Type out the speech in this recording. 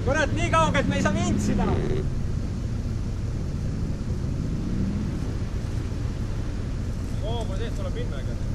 kurat, nii kaugelt me ei saa vintsida. Oo, ma teed tuleb minna, ega.